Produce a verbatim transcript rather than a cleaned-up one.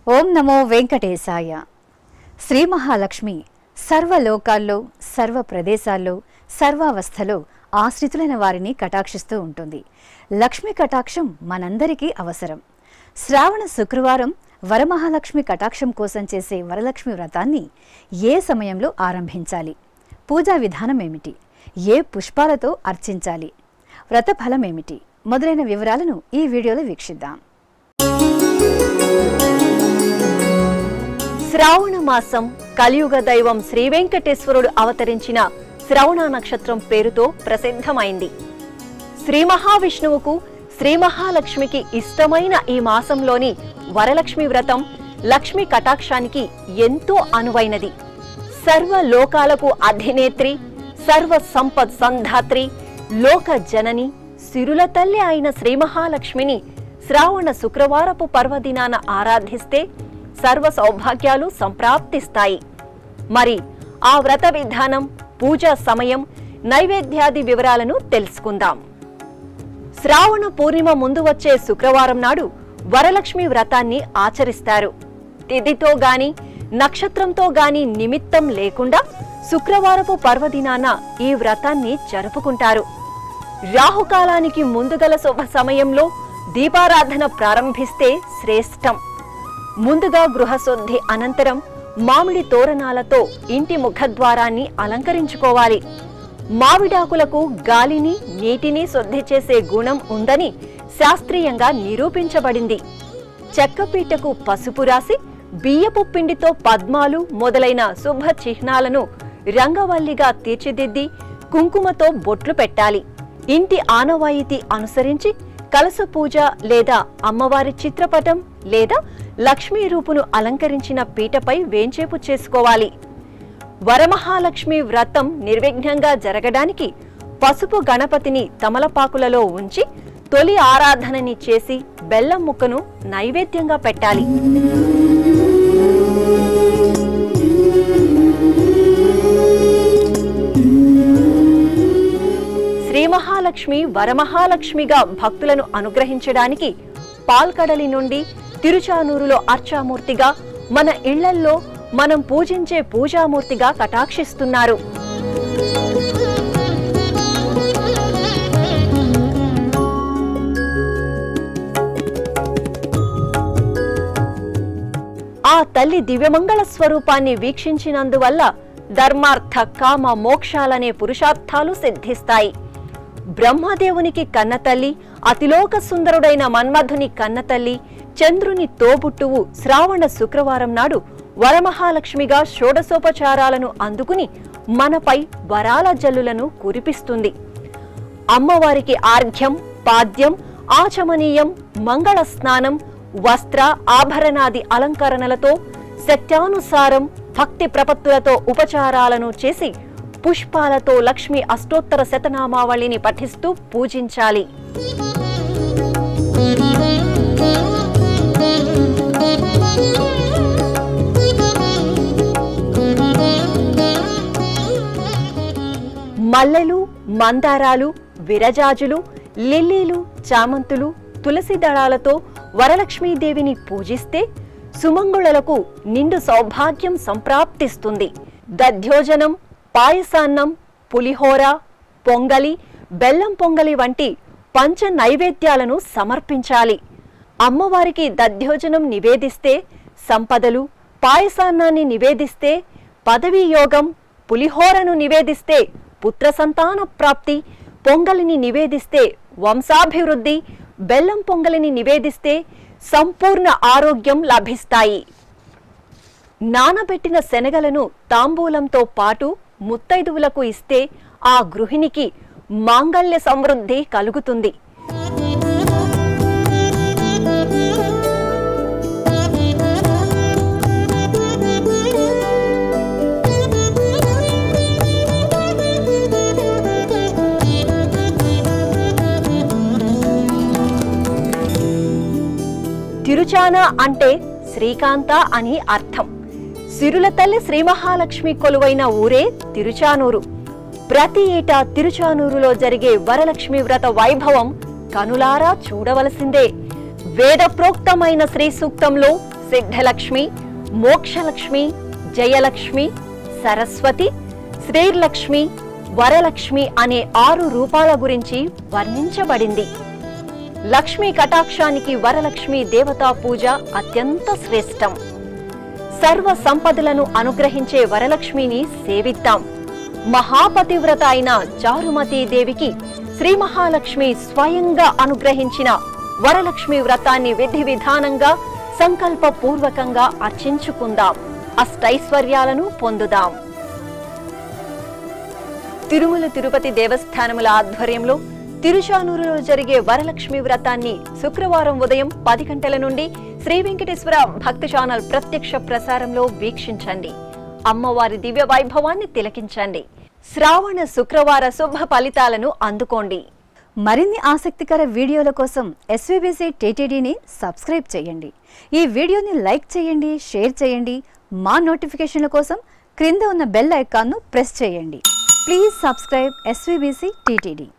ఓం నమో వెంకటేశాయ. శ్రీ మహాలక్ష్మి సర్వలోకాల్లో, సర్వ ప్రదేశాల్లో, సర్వావస్థలో ఆశ్రితులైన వారిని కటాక్షిస్తూ ఉంటుంది. లక్ష్మీ కటాక్షం మనందరికీ అవసరం. శ్రావణ శుక్రవారం వరమహాలక్ష్మి కటాక్షం కోసం చేసే వరలక్ష్మి వ్రతాన్ని ఏ సమయంలో ఆరంభించాలి? పూజా విధానం ఏమిటి? ఏ పుష్పాలతో అర్చించాలి? వ్రత ఫలం ఏమిటి? మొదలైన వివరాలను ఈ వీడియోలో వీక్షిద్దాం. శ్రావణ మాసం కలియుగ దైవం శ్రీ వెంకటేశ్వరుడు అవతరించిన శ్రవణ నక్షత్రం పేరుతో ప్రసిద్ధమైంది. శ్రీ మహావిష్ణువుకు, శ్రీ మహాలక్ష్మికి ఇష్టమైన ఈ మాసంలోని వరలక్ష్మి వ్రతం లక్ష్మీ కటాక్షానికి ఎంతో అనువైనది. సర్వ లోకాలకు అధినేత్రి, సర్వ సంపద్ సంధాత్రి, లోక జనని, సిరుల తల్లి అయిన శ్రీ మహాలక్ష్మిని శ్రావణ శుక్రవారపు పర్వదినాన ఆరాధిస్తే సర్వ సౌభాగ్యాలు సంప్రాప్తిస్తాయి. మరి ఆ వ్రత విధానం, పూజా సమయం, నైవేద్యాది వివరాలను తెలుసుకుందాం. శ్రావణ పూర్ణిమ ముందు వచ్చే శుక్రవారం నాడు వరలక్ష్మి వ్రతాన్ని ఆచరిస్తారు. తిథితో గాని, నక్షత్రంతో గాని నిమిత్తం లేకుండా శుక్రవారపు పర్వదినాన ఈ వ్రతాన్ని జరుపుకుంటారు. రాహుకాలానికి ముందుగల శుభ సమయంలో దీపారాధన ప్రారంభిస్తే శ్రేష్టం. ముందుగా గృహశుద్ధి అనంతరం మామిడి తోరణాలతో ఇంటి ముఖద్వారాన్ని అలంకరించుకోవాలి. మామిడాకులకు గాలిని, నీటిని శుద్ధి చేసే గుణం ఉందని శాస్త్రీయంగా నిరూపించబడింది. చెక్కపీటకు పసుపు రాసి బియ్యపు పిండితో పద్మాలు మొదలైన శుభ చిహ్నాలను రంగవల్లిగా తీర్చిదిద్ది కుంకుమతో బొట్లు పెట్టాలి. ఇంటి ఆనవాయితీ అనుసరించి కలశ పూజ లేదా అమ్మవారి చిత్రపటం లేదా లక్ష్మీ రూపును అలంకరించిన పీటపై వేంచేపు చేసుకోవాలి. వరమహాలక్ష్మి వ్రతం నిర్విఘ్నంగా జరగడానికి పసుపు గణపతిని తమలపాకులలో ఉంచి తొలి ఆరాధనని చేసి బెల్లం ముక్కను నైవేద్యంగా పెట్టాలి. శ్రీ మహాలక్ష్మి వరమహాలక్ష్మిగా భక్తులను అనుగ్రహించడానికి పాల్కడలి నుండి తిరుచానూరులో అర్చామూర్తిగా, మన ఇళ్లల్లో మనం పూజించే పూజామూర్తిగా కటాక్షిస్తున్నారు. ఆ తల్లి దివ్యమంగళ స్వరూపాన్ని వీక్షించినందువల్ల ధర్మార్థ కామ మోక్షాలనే పురుషార్థాలు సిద్ధిస్తాయి. బ్రహ్మదేవునికి కన్నతల్లి, అతిలోక సుందరుడైన మన్మధుని కన్నతల్లి, చంద్రుని తోబుట్టువు శ్రావణ శుక్రవారం నాడు వరమహాలక్ష్మిగా షోడశోపచారాలను అందుకుని మనపై వరాల జల్లులను కురిపిస్తుంది. అమ్మవారికి ఆర్ఘ్యం, పాద్యం, ఆచమనీయం, మంగళ స్నానం, వస్త్ర ఆభరణాది అలంకరణలతో శక్త్యానుసారం భక్తి ప్రపత్తులతో ఉపచారాలను చేసి పుష్పాలతో లక్ష్మీ అష్టోత్తర శతనామావళిని పఠిస్తూ పూజించాలి. మల్లెలు, మందారాలు, విరజాజులు, లిల్లీలు, చామంతులు, తులసి దళాలతో వరలక్ష్మీదేవిని పూజిస్తే సుమంగుళలకు నిండు సౌభాగ్యం సంప్రాప్తిస్తుంది. దధ్యోజనం, పాయసాన్నం, పులిహోర, పొంగలి, బెల్లం పొంగలి వంటి పంచ నైవేద్యాలను సమర్పించాలి. అమ్మవారికి దధ్యోజనం నివేదిస్తే సంపదలు, పాయసాన్నాన్ని నివేదిస్తే పదవీ యోగం, పులిహోరను నివేదిస్తే పుత్ర సంతాన ప్రాప్తి, పొంగలిని నివేదిస్తే వంశాభివృద్ధి, బెల్లం పొంగలిని నివేదిస్తే సంపూర్ణ ఆరోగ్యం లభిస్తాయి. నానబెట్టిన శనగలను తాంబూలంతో పాటు ముత్తైదువులకు ఇస్తే ఆ గృహిణికి మాంగళ్య సమృద్ధి కలుగుతుంది. తిరుచాన అంటే శ్రీకాంత అని అర్థం. సిరుల తల్లి శ్రీ మహాలక్ష్మి కొలువైన ఊరే తిరుచానూరు. ప్రతి ఏటా తిరుచానూరులో జరిగే వరలక్ష్మి వ్రత వైభవం కనులారా చూడవలసిందే. వేద ప్రోక్తమైన శ్రీ సూక్తంలో సిద్ధలక్ష్మి, మోక్షలక్ష్మి, జయలక్ష్మి, సరస్వతి, శ్రీలక్ష్మి, వరలక్ష్మి అనే ఆరు రూపాల గురించి వర్ణించబడింది. లక్ష్మీ కటాక్షానికి వరలక్ష్మి దేవతా పూజ అత్యంత శ్రేష్టం. సర్వ సంపదలను అనుగ్రహించే వరలక్ష్మిని సేవిద్దాం. మహాపతివ్రత అయిన చారుమతీ దేవికి శ్రీ మహాలక్ష్మి స్వయంగా అనుగ్రహించిన వరలక్ష్మి వ్రతాన్ని విధి విధానంగా సంకల్ప పూర్వకంగా అర్చించుకుందాం. అష్టైశ్వర్యాలను పొందుదాం. తిరుమల తిరుపతి దేవస్థానముల ఆధ్వర్యంలో తిరుచానూరులో జరిగే వరలక్ష్మి వ్రతాన్ని శుక్రవారం ఉదయం పది గంటల నుండి శ్రీ వెంకటేశ్వర భక్తి ఛానల్ ప్రత్యక్ష ప్రసారంలో వీక్షించండి. అమ్మవారి దివ్య వైభవాన్ని తిలకించండి. శ్రావణ శుక్రవార శుభ ఫలితాలను అందుకోండి. మరిన్ని ఆసక్తికర వీడియోల కోసం ఎస్వీబీసీ టీటీడీని సబ్స్క్రైబ్ చేయండి. ఈ వీడియోని లైక్ చేయండి, షేర్ చేయండి. మా నోటిఫికేషన్ల కోసం క్రింద ఉన్న బెల్ ఐకాన్ను ప్రెస్ చేయండి. Please subscribe SVBC TTD.